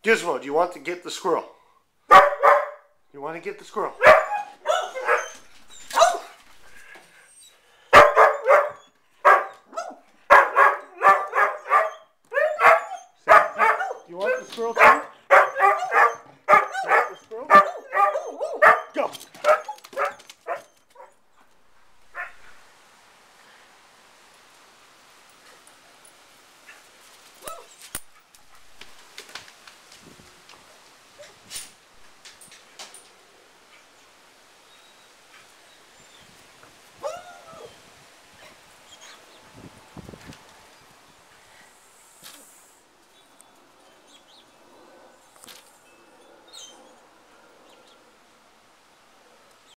Gizmo, do you want to get the squirrel? You want to get the squirrel? You want the squirrel too?